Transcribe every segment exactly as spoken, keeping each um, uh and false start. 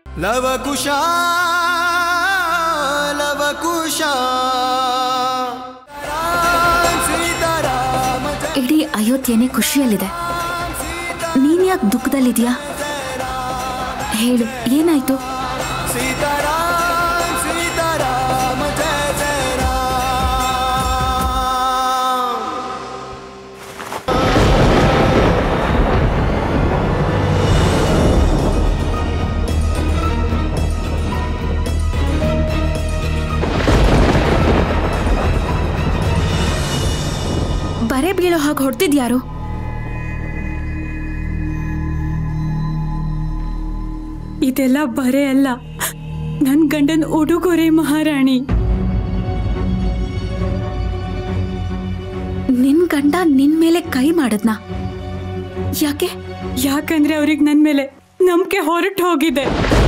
ಲವಕುಶ ಲವಕುಶ ಇಡೀ ಅಯೋಧ್ಯೆನೇ ಖುಷಿಯಲ್ಲಿದೆ. ನೀನ್ ಯಾಕೆ ದುಃಖದಲ್ಲಿದ್ಯಾ? ಹೇಳು, ಏನಾಯ್ತು? ಸೀತಾರಾಮ್ ಸೀತಾರಾಮ ಜಯ ಜಯ ರಾಮ್. ಬರೆ ಬೀಳೋ ಹಾಗೆ ಹೊಡ್ತಿದ್ಯಾರು? ಇದೆಲ್ಲ ಬರೆ ಅಲ್ಲ, ನನ್ ಗಂಡನ್ ಉಡುಗೊರೆ ಮಹಾರಾಣಿ. ನಿನ್ ಗಂಡ ನಿನ್ ಮೇಲೆ ಕೈ ಮಾಡದ್ನಾ? ಯಾಕೆ? ಯಾಕಂದ್ರೆ ಅವ್ರಿಗೆ ನನ್ ಮೇಲೆ ನಂಬಿಕೆ ಹೊರಟು ಹೋಗಿದೆ.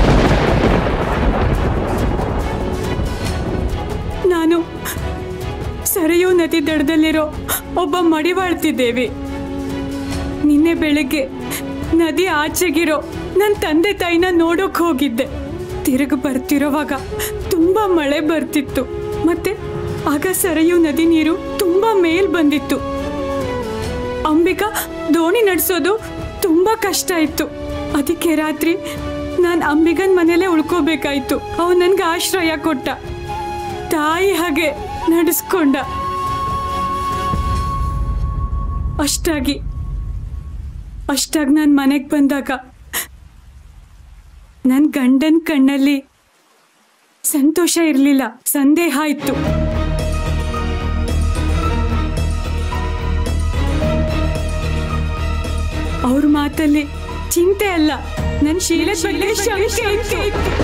ನಾನು ಸರಿಯೂ ನದಿ ದಡದಲ್ಲಿರೋ ಒಬ್ಬ ಮಡಿವಾಳ್ತಿದ್ದೇವೆ. ನಿನ್ನೆ ಬೆಳಗ್ಗೆ ನದಿ ಆಚೆಗಿರೋ ನನ್ನ ತಂದೆ ತಾಯಿನ ನೋಡೋಕ್ ಹೋಗಿದ್ದೆ. ತಿರುಗಿ ಬರ್ತಿರೋವಾಗ ತುಂಬಾ ಮಳೆ ಬರ್ತಿತ್ತು. ಮತ್ತೆ ಆಗ ಸರಿಯೂ ನದಿ ನೀರು ತುಂಬಾ ಮೇಲ್ ಬಂದಿತ್ತು. ಅಂಬಿಕಾ ದೋಣಿ ನಡೆಸೋದು ತುಂಬಾ ಕಷ್ಟ ಇತ್ತು. ಅದಕ್ಕೆ ರಾತ್ರಿ ನಾನು ಅಂಬಿಗನ್ ಮನೇಲೆ ಉಳ್ಕೋಬೇಕಾಯ್ತು. ಅವ್ ನನ್ಗೆ ಆಶ್ರಯ ಕೊಟ್ಟ, ತಾಯಿ ಹಾಗೆ ನಡೆಸ್ಕೊಂಡ. ಅಷ್ಟಾಗಿ ಅಷ್ಟಾಗಿ ನಾನು ಮನೆಗೆ ಬಂದಾಗ ನನ್ನ ಗಂಡನ ಕಣ್ಣಲ್ಲಿ ಸಂತೋಷ ಇರಲಿಲ್ಲ, ಸಂದೇಹ ಇತ್ತು. ಅವ್ರ ಮಾತಲ್ಲಿ ಚಿಂತೆ ಅಲ್ಲ, ನನ್ನ ಶೀಲದ ಬಗ್ಗೆ ಶಂಕೆ ಇತ್ತು.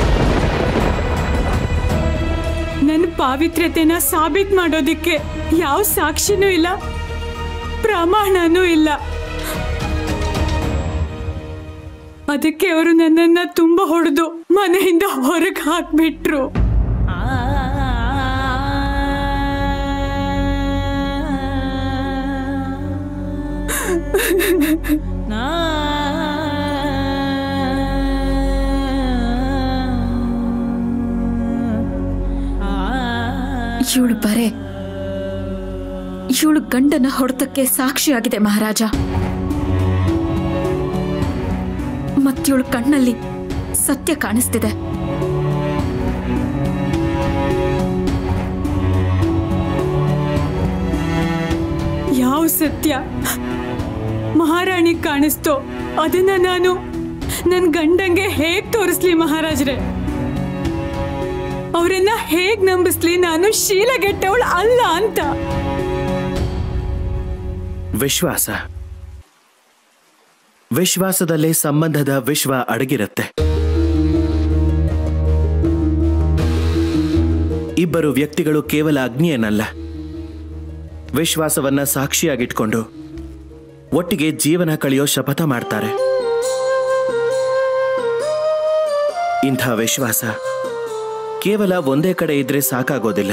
ನನ್ನ ಪಾವಿತ್ರ್ಯತೆನ ಸಾಬೀತು ಮಾಡೋದಿಕ್ಕೆ ಯಾವ ಸಾಕ್ಷಿನೂ ಇಲ್ಲ, ಪ್ರಮಾಣನೂ ಇಲ್ಲ. ಅದಕ್ಕೆ ಅವರು ನನ್ನನ್ನ ತುಂಬಾ ಹೊಡೆದು ಮನೆಯಿಂದ ಹೊರಗೆ ಹಾಕ್ಬಿಟ್ರು. ಇವಳು ಬರೆ ಇವಳು ಗಂಡನ ಹೊಡೆತಕ್ಕೆ ಸಾಕ್ಷಿಯಾಗಿದೆ ಮಹಾರಾಜ. ಮತ್ತಿವಳು ಕಣ್ಣಲ್ಲಿ ಸತ್ಯ ಕಾಣಿಸ್ತಿದೆ. ಯಾವ ಸತ್ಯ ಮಹಾರಾಣಿ ಕಾಣಿಸ್ತೋ ಅದನ್ನ ನಾನು ನನ್ನ ಗಂಡಂಗೆ ಹೇಗ್ ತೋರಿಸ್ಲಿ ಮಹಾರಾಜ್ರೆ? ಅವರನ್ನ ಹೇಗ್ ನಂಬಿಸ್ಲಿ ನಾನು ಶೀಲಗೆಟ್ಟವಳು ಅಲ್ಲ ಅಂತ? ವಿಶ್ವಾಸ ವಿಶ್ವಾಸದಲ್ಲೇ ಸಂಬಂಧದ ವಿಶ್ವ ಅಡಗಿರುತ್ತೆ. ಇಬ್ಬರು ವ್ಯಕ್ತಿಗಳು ಕೇವಲ ಅಗ್ನಿಯನ್ನಲ್ಲ, ವಿಶ್ವಾಸವನ್ನ ಸಾಕ್ಷಿಯಾಗಿಟ್ಕೊಂಡು ಒಟ್ಟಿಗೆ ಜೀವನ ಕಳೆಯೋ ಶಪಥ ಮಾಡ್ತಾರೆ. ಇಂಥ ವಿಶ್ವಾಸ ಕೇವಲ ಒಂದೇ ಕಡೆ ಇದ್ರೆ ಸಾಕಾಗೋದಿಲ್ಲ.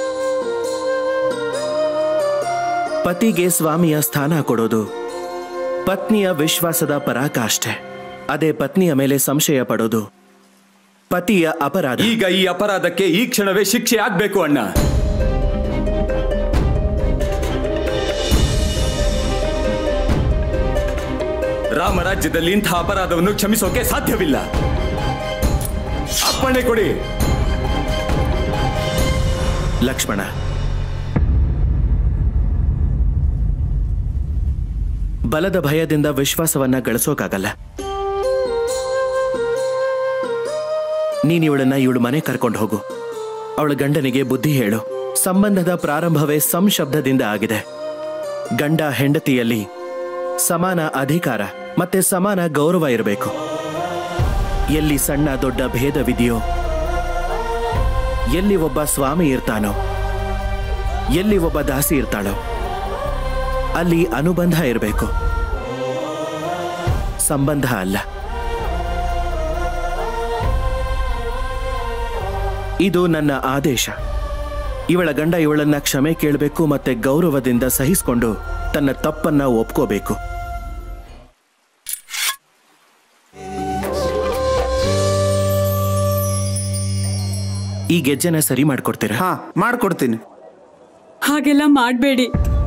ಪತಿಗೆ ಸ್ವಾಮಿಯ ಸ್ಥಾನ ಕೊಡೋದು ಪತ್ನಿಯ ವಿಶ್ವಾಸದ ಪರಾಕಾಷ್ಠೆ. ಅದೇ ಪತ್ನಿಯ ಮೇಲೆ ಸಂಶಯ ಪಡೋದು ಪತಿಯ ಅಪರಾಧ. ಈಗ ಈ ಅಪರಾಧಕ್ಕೆ ಈ ಕ್ಷಣವೇ ಶಿಕ್ಷೆ ಆಗ್ಬೇಕು ಅಣ್ಣ. ರಾಮರಾಜ್ಯದಲ್ಲಿ ಇಂಥ ಅಪರಾಧವನ್ನು ಕ್ಷಮಿಸೋಕೆ ಸಾಧ್ಯವಿಲ್ಲ. ಅಪ್ಪಣೆ ಕೊಡಿ. ಲಕ್ಷ್ಮಣ, ಬಲದ ಭಯದಿಂದ ವಿಶ್ವಾಸವನ್ನ ಗಳಿಸೋಕಾಗಲ್ಲ. ನೀನ್ ಇವಳನ್ನ ಇವಳು ಮನೆ ಕರ್ಕೊಂಡು ಹೋಗು. ಅವಳ ಗಂಡನಿಗೆ ಬುದ್ಧಿ ಹೇಳು. ಸಂಬಂಧದ ಪ್ರಾರಂಭವೇ ಸಂಶಬ್ದದಿಂದ ಆಗಿದೆ. ಗಂಡ ಹೆಂಡತಿಯಲ್ಲಿ ಸಮಾನ ಅಧಿಕಾರ ಮತ್ತೆ ಸಮಾನ ಗೌರವ ಇರಬೇಕು. ಎಲ್ಲಿ ಸಣ್ಣ ದೊಡ್ಡ ಭೇದವಿದೆಯೋ, ಎಲ್ಲಿ ಒಬ್ಬ ಸ್ವಾಮಿ ಇರ್ತಾನೋ, ಎಲ್ಲಿ ಒಬ್ಬ ದಾಸಿ ಇರ್ತಾಳೋ, ಅಲ್ಲಿ ಅನುಬಂಧ ಇರಬೇಕು, ಸಂಬಂಧ ಅಲ್ಲ. ಇದು ನನ್ನ ಆದೇಶ. ಇವಳ ಗಂಡ ಇವಳನ್ನ ಕ್ಷಮೆ ಕೇಳಬೇಕು ಮತ್ತೆ ಗೌರವದಿಂದ ಸಹಿಸಿಕೊಂಡು ತನ್ನ ತಪ್ಪನ್ನ ಒಪ್ಕೋಬೇಕು. ಈ ಗೆಜ್ಜೆನ ಸರಿ ಮಾಡ್ಕೊಡ್ತೀರಾ? ಹಾ ಮಾಡ್ಕೊಡ್ತೀನಿ. ಹಾಗೆಲ್ಲ ಮಾಡಬೇಡಿ,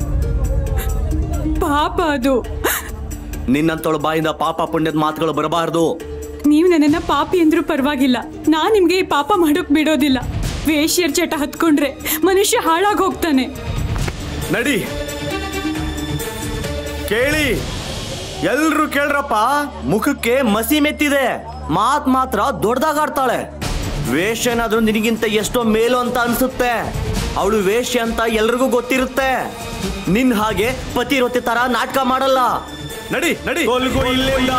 ಪಾಪ ಅದು. ನಿನ್ನಂತೊಳ ಬಾಯಿಂದ ಪಾಪ ಪುಣ್ಯದ ಮಾತುಗಳು ಬರಬಾರ್ದು. ನೀವು ನನ್ನನ್ನ ಪಾಪಿ ಅಂದ್ರೂ ಪರವಾಗಿಲ್ಲ, ನಾನ್ ನಿಮ್ಗೆ ಈ ಪಾಪ ಮಾಡೋಕ್ ಬಿಡೋದಿಲ್ಲ. ವೇಶ್ಯರ್ ಚಟ ಹತ್ಕೊಂಡ್ರೆ ಮನುಷ್ಯ ಹಾಳಾಗಿ ಹೋಗ್ತಾನೆ. ನಡಿ, ಕೇಳಿ, ಎಲ್ರು ಕೇಳ್ರಪ್ಪ. ಮುಖಕ್ಕೆ ಮಸಿ ಮೆತ್ತಿದೆ, ಮಾತ್ ಮಾತ್ರ ದೊಡ್ಡದಾಗಾಡ್ತಾಳೆ. ವೇಶ್ಯ ಏನಾದ್ರೂ ನಿನಗಿಂತ ಎಷ್ಟೋ ಮೇಲು ಅಂತ ಅನ್ಸುತ್ತೆ. ಅವಳು ವೇಶ್ಯ ಅಂತ ಎಲ್ರಿಗೂ ಗೊತ್ತಿರುತ್ತೆ. ನಿನ್ ಹಾಗೆ ಪತಿರೊತ್ತಿ ತರ ನಾಟಕ ಮಾಡಲ್ಲ. ನಡಿ ನಡಿ, ಇಲ್ಲಿಂದ.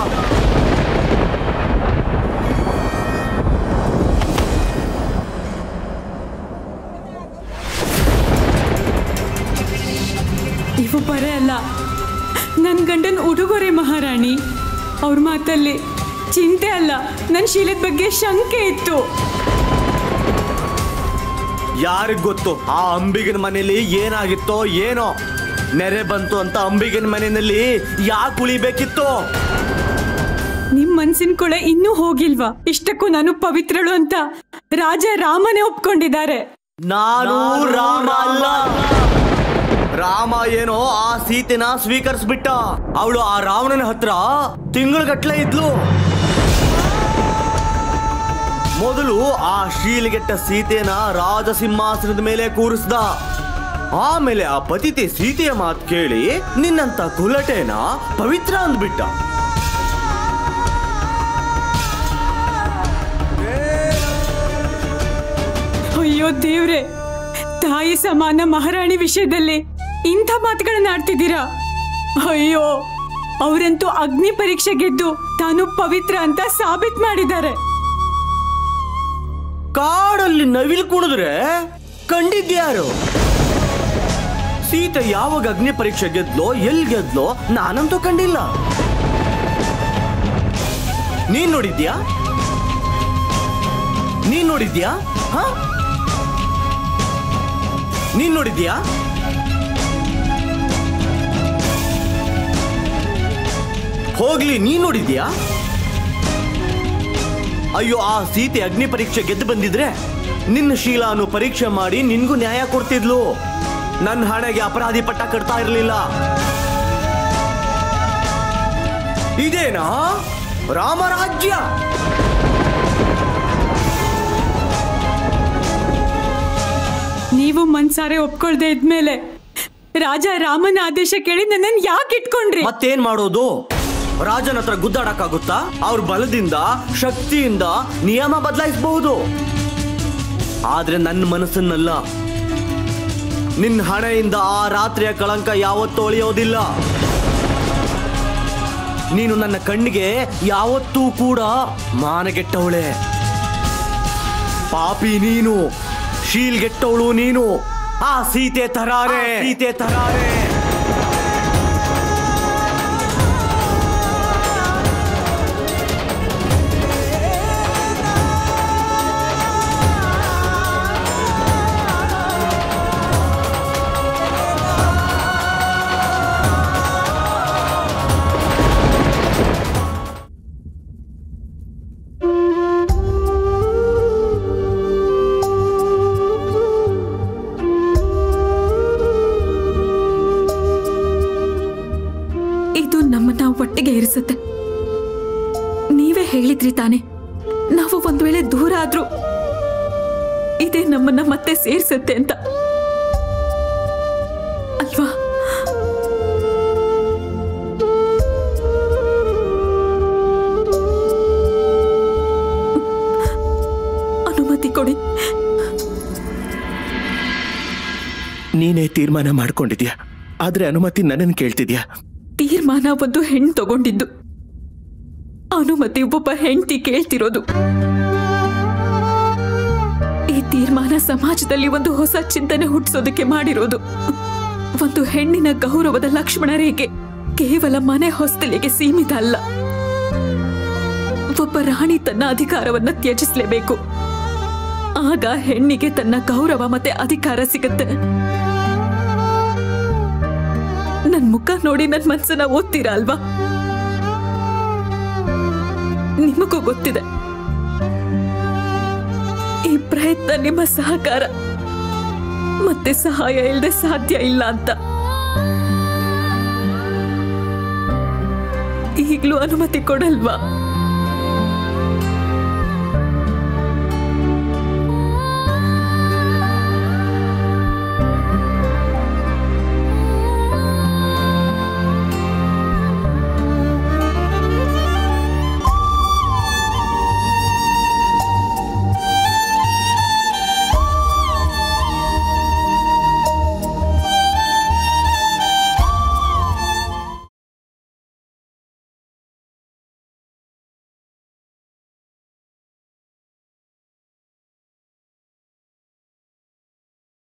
ಇವು ಬರೇ ಅಲ್ಲ, ನನ್ ಗಂಡನ್ ಉಡುಗೊರೆ ಮಹಾರಾಣಿ. ಅವ್ರ ಮಾತಲ್ಲಿ ಚಿಂತೆ ಅಲ್ಲ, ನನ್ ಶೀಲದ ಬಗ್ಗೆ ಶಂಕೆ ಇತ್ತು. ಯಾರಿಗ್ ಗೊತ್ತು ಆ ಅಂಬಿಗನ ಮನೆಯಲ್ಲಿ ಏನಾಗಿತ್ತೋ ಏನೋ. ನೆರೆ ಬಂತು ಅಂತ ಅಂಬಿಗನ ಮನೆಯಲ್ಲಿ ಯಾಕೆ ಉಳಿಬೇಕಿತ್ತು? ನಿಮ್ ಮನ್ಸಿನ ಕೊಳೆ ಇನ್ನೂ ಹೋಗಿಲ್ವಾ? ಇಷ್ಟಕ್ಕೂ ನಾನು ಪವಿತ್ರಳು ಅಂತ ರಾಜ ರಾಮನೇ ಒಪ್ಕೊಂಡಿದ್ದಾರೆ. ನಾನು ರಾಮ ಅಲ್ಲ. ರಾಮ ಏನೋ ಆ ಸೀತೆನ ಸ್ವೀಕರಿಸ್ಬಿಟ್ಟ. ಅವಳು ಆ ರಾವಣನ ಹತ್ರ ತಿಂಗಳಗಟ್ಲೆ ಇದ್ಲು. ಮೊದಲು ಆ ಶೀಲಗೆಟ್ಟ ಸೀತೆನ ರಾಜ ಸಿಂಹಾಸನದ ಮೇಲೆ ಕೂರಿಸ್ದ. ಆಮೇಲೆ ಆ ಪತಿತೆ ಸೀತೆಯ ಮಾತು ಕೇಳಿ ನಿನ್ನಂತ ಕುಲಟೇನ ಪವಿತ್ರ ಅಂದ್ಬಿಟ್ಟ. ಅಯ್ಯೋ ದೇವ್ರೆ, ತಾಯಿ ಸಮಾನ ಮಹಾರಾಣಿ ವಿಷಯದಲ್ಲಿ ಇಂಥ ಮಾತುಗಳನ್ನ ಆಡ್ತಿದ್ದೀರಾ? ಅಯ್ಯೋ, ಅವರಂತೂ ಅಗ್ನಿ ಪರೀಕ್ಷೆ ಗೆದ್ದು ತಾನು ಪವಿತ್ರ ಅಂತ ಸಾಬೀತ್ ಮಾಡಿದ್ದಾರೆ. ಕಾಡಲ್ಲಿ ನವಿಲ್ ಕುಣಿದ್ರೆ ಕಂಡಿದ್ಯಾರು? ಸೀತೆ ಯಾವಾಗ ಅಗ್ನಿ ಪರೀಕ್ಷೆ ಗೆದ್ಲೋ, ಎಲ್ ಗೆದ್ಲೋ ನಾನಂತೂ ಕಂಡಿಲ್ಲ. ನೀನ್ ನೋಡಿದ್ಯಾ? ನೀನ್ ನೋಡಿದ್ಯಾ? ಹ ನೀನ್ ನೋಡಿದ್ಯಾ? ಹೋಗ್ಲಿ, ನೀನ್ ನೋಡಿದ್ಯಾ? ಅಯ್ಯೋ, ಆ ಸೀತೆ ಅಗ್ನಿ ಪರೀಕ್ಷೆ ಗೆದ್ದು ಬಂದಿದ್ರೆ ನಿನ್ನ ಶೀಲಾನು ಪರೀಕ್ಷೆ ಮಾಡಿ ನಿನ್ಗೂ ನ್ಯಾಯ ಕೊಡ್ತಿದ್ಲು. ನನ್ನ ಹಣೆಗೆ ಅಪರಾಧಿ ಪಟ್ಟ ಕಟ್ತಾ ಇರಲಿಲ್ಲ. ಇದೇನಾ ರಾಮರಾಜ್ಯ? ನೀವು ಮನ್ಸಾರೆ ಒಪ್ಕೊಳ್ದೆ ಇದ್ಮೇಲೆ ರಾಜ ರಾಮನ ಆದೇಶ ಕೇಳಿ ನನ್ನನ್ನು ಯಾಕೆ ಇಟ್ಕೊಂಡ್ರಿ? ಮತ್ತೇನ್ ಮಾಡೋದು? ರಾಜನ ಹತ್ರ ಗುದ್ದಾಡಕ್ಕಾಗುತ್ತಾ? ಅವ್ರ ಬಲದಿಂದ, ಶಕ್ತಿಯಿಂದ ನಿಯಮ ಬದಲಾಯಿಸಬಹುದು. ಆದ್ರೆ ನನ್ನ ಮನಸ್ಸನ್ನಲ್ಲ. ನಿನ್ನ ಹಣೆಯಿಂದ ಆ ರಾತ್ರಿಯ ಕಳಂಕ ಯಾವತ್ತೂ ಒಳೆಯೋದಿಲ್ಲ. ನೀನು ನನ್ನ ಕಣ್ಣಿಗೆ ಯಾವತ್ತೂ ಕೂಡ ಮಾನಗೆಟ್ಟವಳೆ. ಪಾಪಿ ನೀನು, ಶೀಲ್ಗೆಟ್ಟವಳು ನೀನು. ಆ ಸೀತೆ ತರಾರೆ, ಸೀತೆ ತರಾರೆ. ಒಟ್ಟಿಗೆ ಇರಿಸುತ್ತೆ. ನೀವೇ ಹೇಳಿದ್ರಿ ತಾನೆ, ನಾವು ಒಂದ್ ವೇಳೆ ದೂರ ಆದ್ರೂ ಇದೇ ನಮ್ಮನ್ನ ಮತ್ತೆ ಸೇರಿಸುತ್ತೆ ಅಂತ ಅಲ್ವಾ? ಅನುಮತಿ ಕೊಡಿ. ನೀನೇ ತೀರ್ಮಾನ ಮಾಡ್ಕೊಂಡಿದ್ಯಾ, ಆದ್ರೆ ಅನುಮತಿ ನನ್ನನ್ನು ಕೇಳ್ತಿದ್ಯಾ? ತೀರ್ಮಾನ ಒಂದು ಹೆಣ್ಣು ತಗೊಂಡಿದ್ದು, ಅನುಮತಿ ಒಬ್ಬ ಹೆಂಡತಿ ಕೇಳ್ತಿರೋದು. ಈ ತೀರ್ಮಾನ ಸಮಾಜದಲ್ಲಿ ಒಂದು ಹೊಸ ಚಿಂತನೆ ಹುಟ್ಟಿಸೋದಕ್ಕೆ ಮಾಡಿರೋದು. ಒಂದು ಹೆಣ್ಣಿನ ಗೌರವದ ಲಕ್ಷ್ಮಣ ರೇಖೆ ಕೇವಲ ಮನೆ ಹೊಸ್ತಲಿಗೆ ಸೀಮಿತ ಅಲ್ಲ. ಒಬ್ಬ ರಾಣಿ ತನ್ನ ಅಧಿಕಾರವನ್ನ ತ್ಯಜಿಸಲೇಬೇಕು. ಆಗ ಹೆಣ್ಣಿಗೆ ತನ್ನ ಗೌರವ ಮತ್ತೆ ಅಧಿಕಾರ ಸಿಗುತ್ತೆ. ನನ್ ಮುಖ ನೋಡಿ ನನ್ ಮನ್ಸನ್ನ ಓದ್ತೀರಾ ಅಲ್ವಾ? ನಿಮಗೂ ಗೊತ್ತಿದೆ, ಈ ಪ್ರಯತ್ನ ನಿಮ್ಮ ಸಹಕಾರ ಮತ್ತೆ ಸಹಾಯ ಇಲ್ಲದೆ ಸಾಧ್ಯ ಇಲ್ಲ ಅಂತ. ಈಗಲೂ ಅನುಮತಿ ಕೊಡಲ್ವಾ?